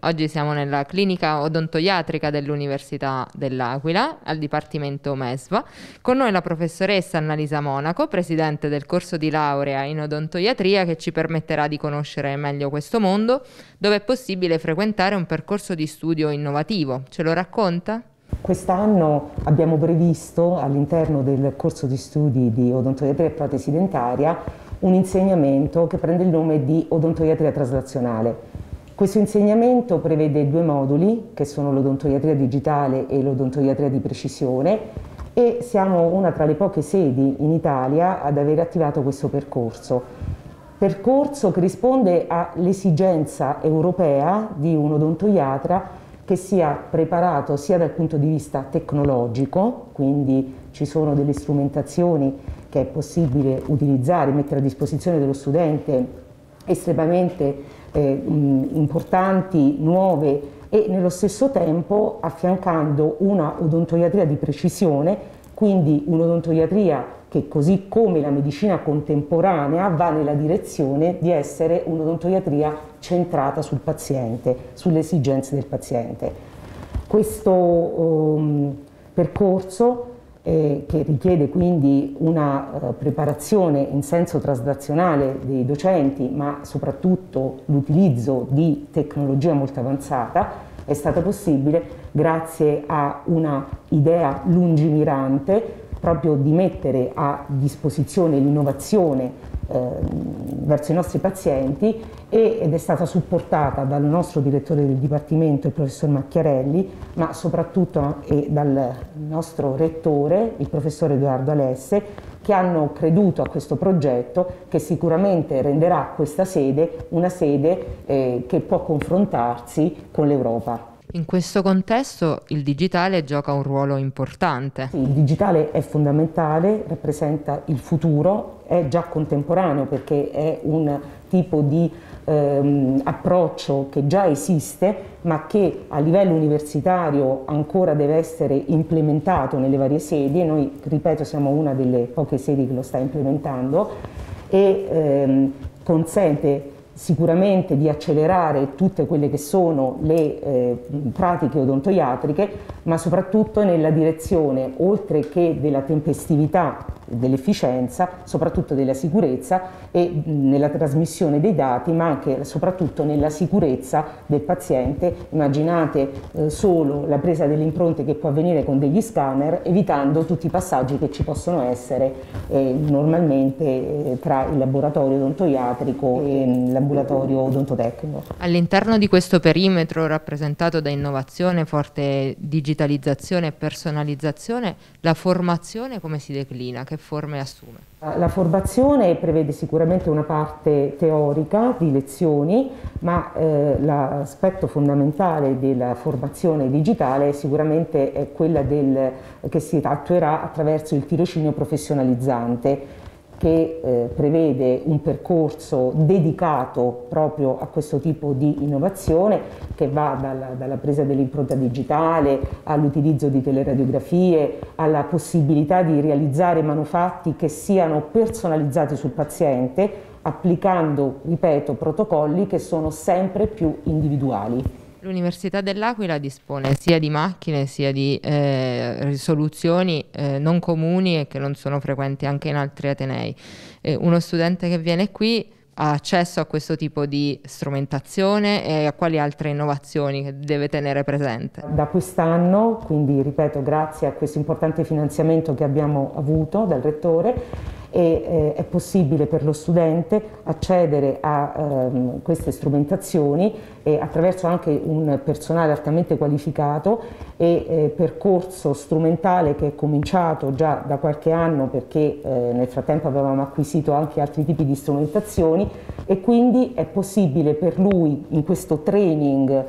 Oggi siamo nella clinica odontoiatrica dell'Università dell'Aquila, al Dipartimento MESVA. Con noi la professoressa Annalisa Monaco, presidente del corso di laurea in odontoiatria, che ci permetterà di conoscere meglio questo mondo, dove è possibile frequentare un percorso di studio innovativo. Ce lo racconta? Quest'anno abbiamo previsto all'interno del corso di studi di odontoiatria e protesi dentaria un insegnamento che prende il nome di odontoiatria traslazionale. Questo insegnamento prevede due moduli che sono l'odontoiatria digitale e l'odontoiatria di precisione e siamo una tra le poche sedi in Italia ad aver attivato questo percorso. Percorso che risponde all'esigenza europea di un odontoiatra che sia preparato sia dal punto di vista tecnologico, quindi ci sono delle strumentazioni che è possibile utilizzare, mettere a disposizione dello studente estremamente importanti, nuove e nello stesso tempo affiancando una odontoiatria di precisione, quindi un'odontoiatria che così come la medicina contemporanea va nella direzione di essere un'odontoiatria centrata sul paziente, sulle esigenze del paziente. Questo percorso che richiede quindi una preparazione in senso traslazionale dei docenti, ma soprattutto l'utilizzo di tecnologia molto avanzata, è stata possibile grazie a una idea lungimirante proprio di mettere a disposizione l'innovazione verso i nostri pazienti ed è stata supportata dal nostro direttore del Dipartimento, il professor Macchiarelli, ma soprattutto dal nostro rettore, il professor Edoardo Alesse, che hanno creduto a questo progetto che sicuramente renderà questa sede una sede che può confrontarsi con l'Europa. In questo contesto il digitale gioca un ruolo importante. Il digitale è fondamentale, rappresenta il futuro, è già contemporaneo perché è un tipo di approccio che già esiste ma che a livello universitario ancora deve essere implementato nelle varie sedi e noi, ripeto, siamo una delle poche sedi che lo sta implementando e consente sicuramente di accelerare tutte quelle che sono le pratiche odontoiatriche, ma soprattutto nella direzione, oltre che della tempestività, dell'efficienza, soprattutto della sicurezza e nella trasmissione dei dati, ma anche e soprattutto nella sicurezza del paziente. Immaginate solo la presa delle impronte che può avvenire con degli scanner, evitando tutti i passaggi che ci possono essere normalmente tra il laboratorio odontoiatrico e il laboratorio odontotecnico. All'interno di questo perimetro rappresentato da innovazione, forte digitalizzazione e personalizzazione, la formazione come si declina? Che forme assume? La formazione prevede sicuramente una parte teorica di lezioni, ma l'aspetto fondamentale della formazione digitale sicuramente è quella che si attuerà attraverso il tirocinio professionalizzante, che prevede un percorso dedicato proprio a questo tipo di innovazione che va dalla presa dell'impronta digitale all'utilizzo di teleradiografie, alla possibilità di realizzare manufatti che siano personalizzati sul paziente applicando, ripeto, protocolli che sono sempre più individuali. L'Università dell'Aquila dispone sia di macchine sia di soluzioni non comuni e che non sono frequenti anche in altri atenei. Uno studente che viene qui ha accesso a questo tipo di strumentazione e a quali altre innovazioni che deve tenere presente? Da quest'anno, quindi ripeto, grazie a questo importante finanziamento che abbiamo avuto dal Rettore, è possibile per lo studente accedere a queste strumentazioni attraverso anche un personale altamente qualificato e percorso strumentale che è cominciato già da qualche anno perché nel frattempo avevamo acquisito anche altri tipi di strumentazioni e quindi è possibile per lui in questo training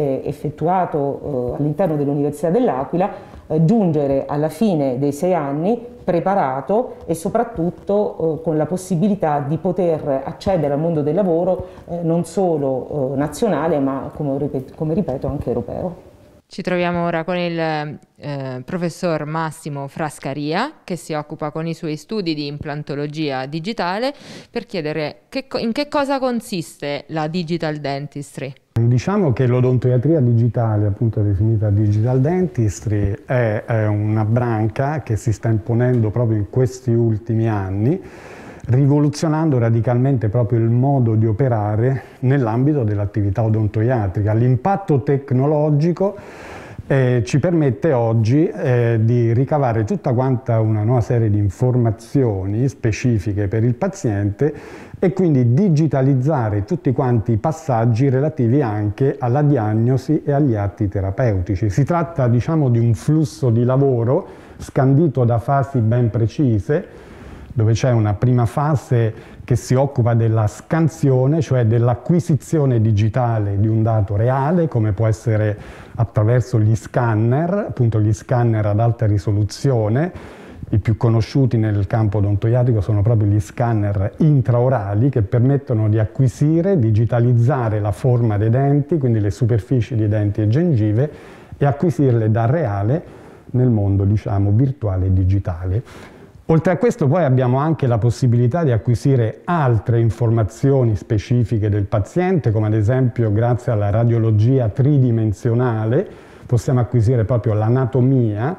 effettuato all'interno dell'Università dell'Aquila giungere alla fine dei 6 anni preparato e soprattutto con la possibilità di poter accedere al mondo del lavoro non solo nazionale ma come ripeto anche europeo. Ci troviamo ora con il professor Massimo Frascaria, che si occupa con i suoi studi di implantologia digitale, per chiedere in che cosa consiste la digital dentistry. In diciamo che l'odontoiatria digitale, appunto definita digital dentistry, è una branca che si sta imponendo proprio in questi ultimi anni, rivoluzionando radicalmente proprio il modo di operare nell'ambito dell'attività odontoiatrica. L'impatto tecnologico ci permette oggi di ricavare tutta quanta una nuova serie di informazioni specifiche per il paziente e quindi digitalizzare tutti quanti i passaggi relativi anche alla diagnosi e agli atti terapeutici. Si tratta, diciamo, di un flusso di lavoro scandito da fasi ben precise, dove c'è una prima fase che si occupa della scansione, cioè dell'acquisizione digitale di un dato reale, come può essere attraverso gli scanner, appunto gli scanner ad alta risoluzione. I più conosciuti nel campo odontoiatrico sono proprio gli scanner intraorali che permettono di acquisire, digitalizzare la forma dei denti, quindi le superfici di denti e gengive, e acquisirle da reale nel mondo, diciamo, virtuale e digitale. Oltre a questo poi abbiamo anche la possibilità di acquisire altre informazioni specifiche del paziente, come ad esempio grazie alla radiologia tridimensionale possiamo acquisire proprio l'anatomia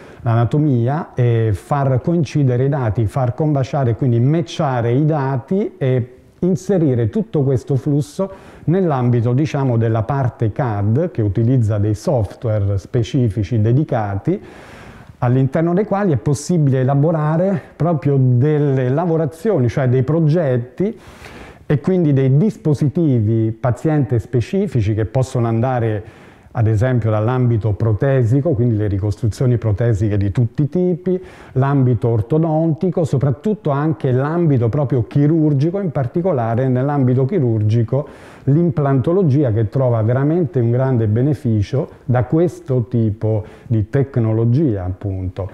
e far coincidere i dati, far combaciare, quindi matchare i dati e inserire tutto questo flusso nell'ambito, diciamo, della parte CAD, che utilizza dei software specifici dedicati, all'interno dei quali è possibile elaborare proprio delle lavorazioni, cioè dei progetti e quindi dei dispositivi paziente specifici che possono andare ad esempio dall'ambito protesico, quindi le ricostruzioni protesiche di tutti i tipi, l'ambito ortodontico, soprattutto anche l'ambito proprio chirurgico, in particolare nell'ambito chirurgico l'implantologia, che trova veramente un grande beneficio da questo tipo di tecnologia, appunto.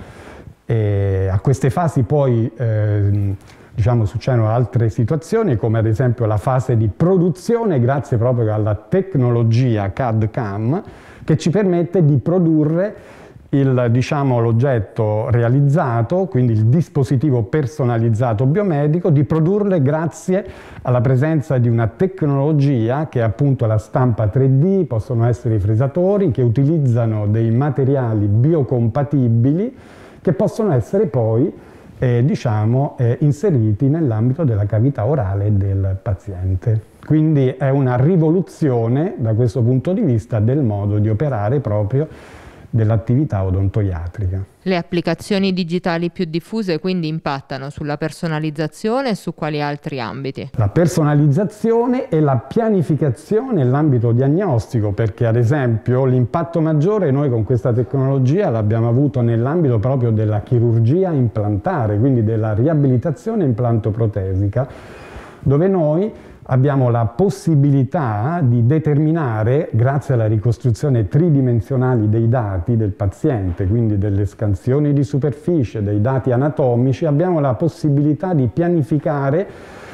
E a queste fasi poi diciamo, succedono altre situazioni, come ad esempio la fase di produzione, grazie proprio alla tecnologia CAD-CAM, che ci permette di produrre diciamo, l'oggetto realizzato, quindi il dispositivo personalizzato biomedico, di produrle grazie alla presenza di una tecnologia che è appunto la stampa 3D, possono essere i fresatori che utilizzano dei materiali biocompatibili che possono essere poi diciamo, inseriti nell'ambito della cavità orale del paziente. Quindi è una rivoluzione da questo punto di vista del modo di operare proprio dell'attività odontoiatrica. Le applicazioni digitali più diffuse quindi impattano sulla personalizzazione e su quali altri ambiti? La personalizzazione e la pianificazione nell'ambito diagnostico, perché ad esempio l'impatto maggiore noi con questa tecnologia l'abbiamo avuto nell'ambito proprio della chirurgia implantare, quindi della riabilitazione implantoprotesica, dove noi abbiamo la possibilità di determinare, grazie alla ricostruzione tridimensionale dei dati del paziente, quindi delle scansioni di superficie, dei dati anatomici, abbiamo la possibilità di pianificare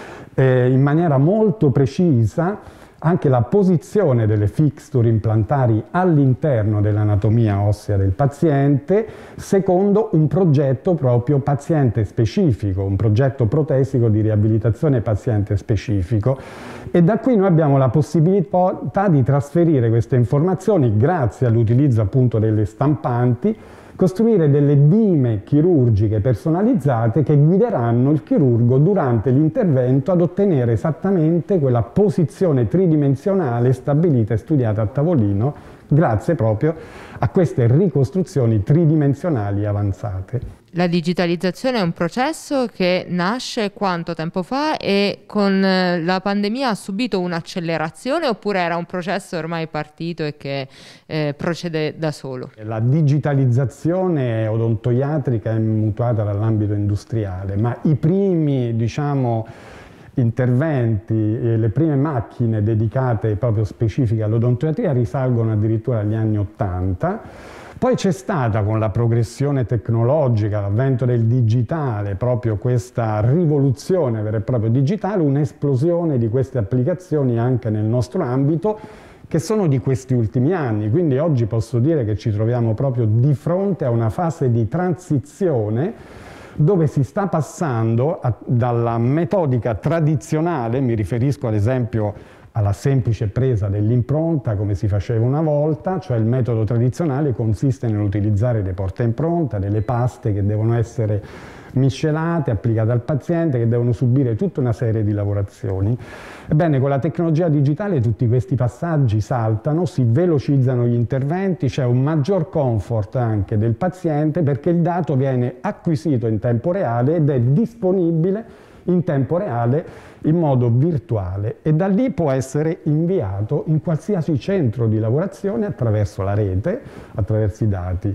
in maniera molto precisa anche la posizione delle fixture implantari all'interno dell'anatomia ossea del paziente, secondo un progetto proprio paziente specifico, un progetto protesico di riabilitazione paziente specifico. E da qui noi abbiamo la possibilità di trasferire queste informazioni, grazie all'utilizzo appunto delle stampanti, costruire delle dime chirurgiche personalizzate che guideranno il chirurgo durante l'intervento ad ottenere esattamente quella posizione tridimensionale stabilita e studiata a tavolino, grazie proprio a queste ricostruzioni tridimensionali avanzate. La digitalizzazione è un processo che nasce quanto tempo fa e con la pandemia ha subito un'accelerazione, oppure era un processo ormai partito e che procede da solo? La digitalizzazione odontoiatrica è mutuata dall'ambito industriale, ma i primi, diciamo, interventi, le prime macchine dedicate proprio specifiche all'odontoiatria risalgono addirittura agli anni '80. Poi c'è stata, con la progressione tecnologica, l'avvento del digitale, proprio questa rivoluzione vera e propria digitale, un'esplosione di queste applicazioni anche nel nostro ambito, che sono di questi ultimi anni. Quindi oggi posso dire che ci troviamo proprio di fronte a una fase di transizione dove si sta passando dalla metodica tradizionale, mi riferisco ad esempio alla semplice presa dell'impronta come si faceva una volta, cioè il metodo tradizionale consiste nell'utilizzare dei portaimpronta, delle paste che devono essere miscelate, applicate al paziente, che devono subire tutta una serie di lavorazioni. Ebbene, con la tecnologia digitale tutti questi passaggi saltano, si velocizzano gli interventi, c'è un maggior comfort anche del paziente perché il dato viene acquisito in tempo reale ed è disponibile in tempo reale in modo virtuale e da lì può essere inviato in qualsiasi centro di lavorazione attraverso la rete, attraverso i dati.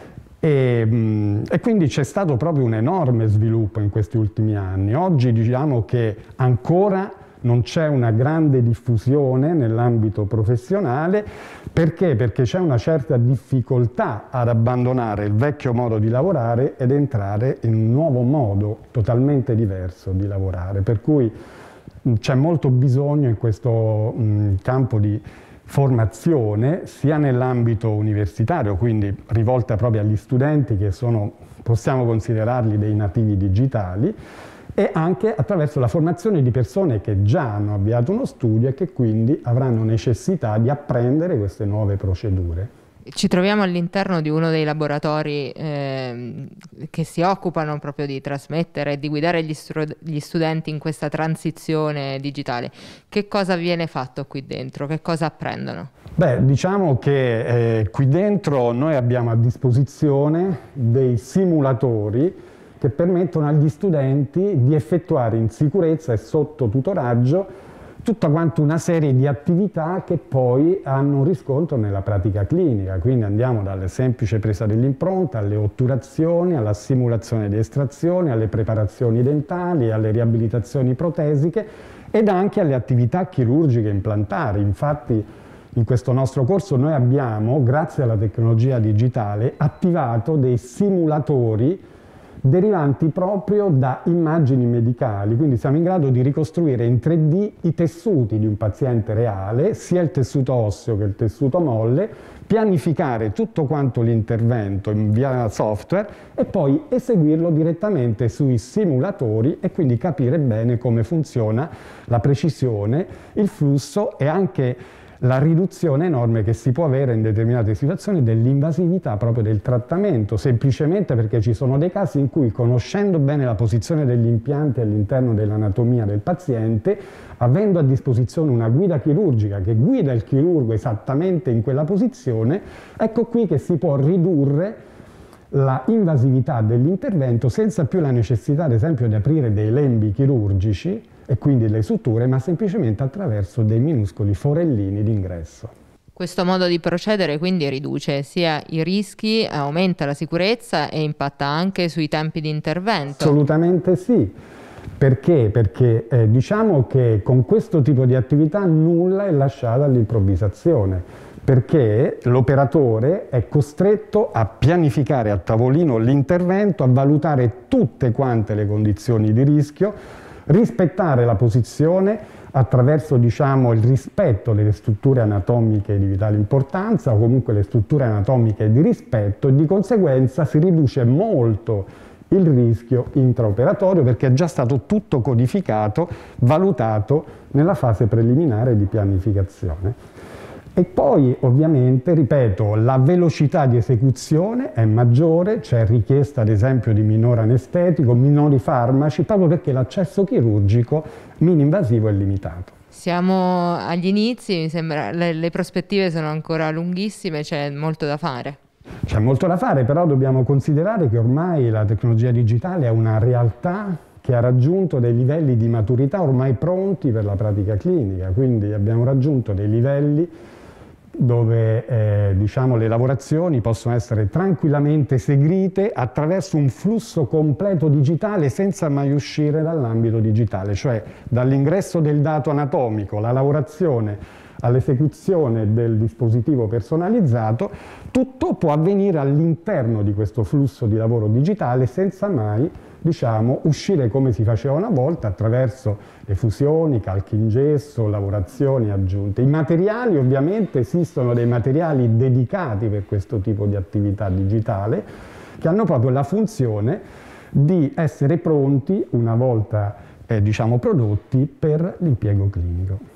E quindi c'è stato proprio un enorme sviluppo in questi ultimi anni. Oggi diciamo che ancora non c'è una grande diffusione nell'ambito professionale. Perché? Perché c'è una certa difficoltà ad abbandonare il vecchio modo di lavorare ed entrare in un nuovo modo totalmente diverso di lavorare. Per cui c'è molto bisogno in questo campo di formazione, sia nell'ambito universitario, quindi rivolta proprio agli studenti che sono, possiamo considerarli dei nativi digitali, e anche attraverso la formazione di persone che già hanno avviato uno studio e che quindi avranno necessità di apprendere queste nuove procedure. Ci troviamo all'interno di uno dei laboratori che si occupano proprio di trasmettere e di guidare gli studenti in questa transizione digitale. Che cosa viene fatto qui dentro? Che cosa apprendono? Beh, diciamo che qui dentro noi abbiamo a disposizione dei simulatori che permettono agli studenti di effettuare in sicurezza e sotto tutoraggio tutta quanta una serie di attività che poi hanno un riscontro nella pratica clinica. Quindi andiamo dalle semplice presa dell'impronta, alle otturazioni, alla simulazione di estrazioni, alle preparazioni dentali, alle riabilitazioni protesiche ed anche alle attività chirurgiche implantari. Infatti in questo nostro corso noi abbiamo, grazie alla tecnologia digitale, attivato dei simulatori derivanti proprio da immagini medicali, quindi siamo in grado di ricostruire in 3D i tessuti di un paziente reale, sia il tessuto osseo che il tessuto molle, pianificare tutto quanto l'intervento via software e poi eseguirlo direttamente sui simulatori e quindi capire bene come funziona la precisione, il flusso e anche la riduzione enorme che si può avere in determinate situazioni dell'invasività proprio del trattamento, semplicemente perché ci sono dei casi in cui, conoscendo bene la posizione degli impianti all'interno dell'anatomia del paziente, avendo a disposizione una guida chirurgica che guida il chirurgo esattamente in quella posizione, ecco qui che si può ridurre la invasività dell'intervento senza più la necessità, ad esempio, di aprire dei lembi chirurgici e quindi le suture, ma semplicemente attraverso dei minuscoli forellini d'ingresso. Questo modo di procedere quindi riduce sia i rischi, aumenta la sicurezza e impatta anche sui tempi di intervento. Assolutamente sì. Perché? Perché diciamo che con questo tipo di attività nulla è lasciato all'improvvisazione, perché l'operatore è costretto a pianificare a tavolino l'intervento, a valutare tutte quante le condizioni di rischio, rispettare la posizione attraverso, diciamo, il rispetto delle strutture anatomiche di vitale importanza o comunque le strutture anatomiche di rispetto e di conseguenza si riduce molto il rischio intraoperatorio perché è già stato tutto codificato, valutato nella fase preliminare di pianificazione. E poi ovviamente, ripeto, la velocità di esecuzione è maggiore, c'è richiesta ad esempio di minore anestetico, minori farmaci, proprio perché l'accesso chirurgico mini-invasivo è limitato. Siamo agli inizi, mi sembra, le prospettive sono ancora lunghissime, c'è molto da fare. C'è molto da fare, però dobbiamo considerare che ormai la tecnologia digitale è una realtà che ha raggiunto dei livelli di maturità ormai pronti per la pratica clinica, quindi abbiamo raggiunto dei livelli dove diciamo, le lavorazioni possono essere tranquillamente eseguite attraverso un flusso completo digitale senza mai uscire dall'ambito digitale, cioè dall'ingresso del dato anatomico, la lavorazione all'esecuzione del dispositivo personalizzato, tutto può avvenire all'interno di questo flusso di lavoro digitale senza mai, diciamo, uscire come si faceva una volta attraverso le fusioni, calchi in gesso, lavorazioni aggiunte. I materiali, ovviamente, esistono dei materiali dedicati per questo tipo di attività digitale che hanno proprio la funzione di essere pronti una volta diciamo, prodotti per l'impiego clinico.